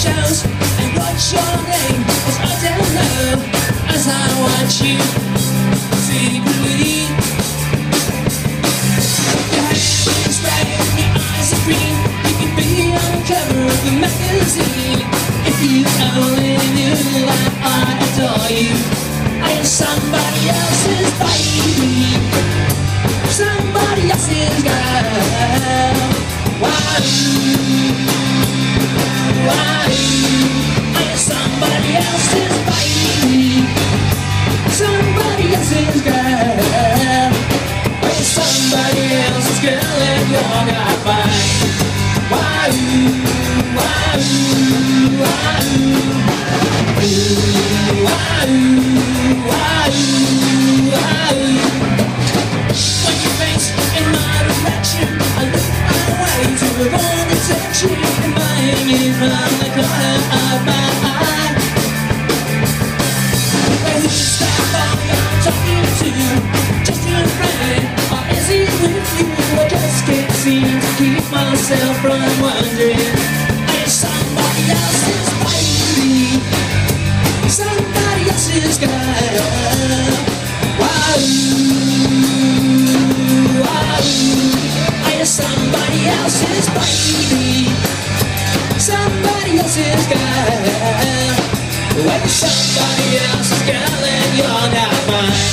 shows and what's your name? 'Cause I don't know as I watch you secretly. Your hair is red and your eyes are green. You could be on the cover of the magazine if you only knew that I adore you. I am somebody else's baby, somebody else's girl. Why? I am somebody else's baby, somebody else's girl. You're somebody else's girl and you're not mine. Why? When you face in my direction, I look away to avoid attention, admiring you from the corner of my eye. Who's that boy I'm talking to? Just your friend, or is he with you? I just can't seem to keep myself from wondering. I am somebody else's baby, somebody else's girl. Wow, I am somebody else's baby, somebody else's girl. Well, you're somebody else's girl and you're not mine.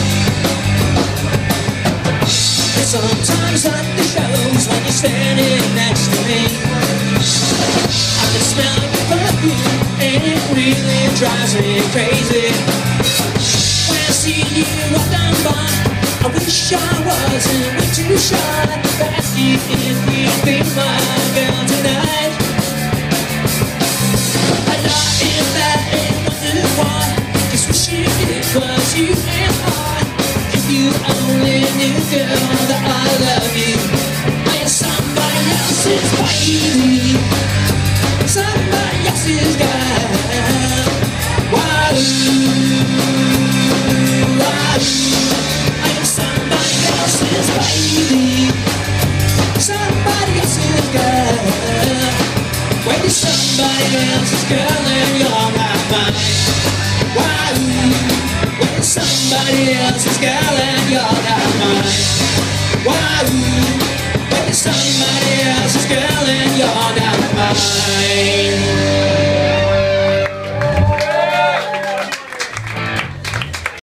Sometimes at the shows when you're standing next to me, I can smell your perfume and it really drives me crazy. When I see you walk down by, I wish I wasn't way too shy to ask you if you'd be my girl tonight. I lie in bed and wonder why, just wish it was you and I. If you only knew, girl, that I love you. I am somebody else's baby, somebody else's girl. Why? I am somebody else's baby, somebody else's girl. When you're somebody else's girl and you're not mine. Why? When you're somebody else's girl and you're not mine. Why? When you're somebody else's girl and you're not mine.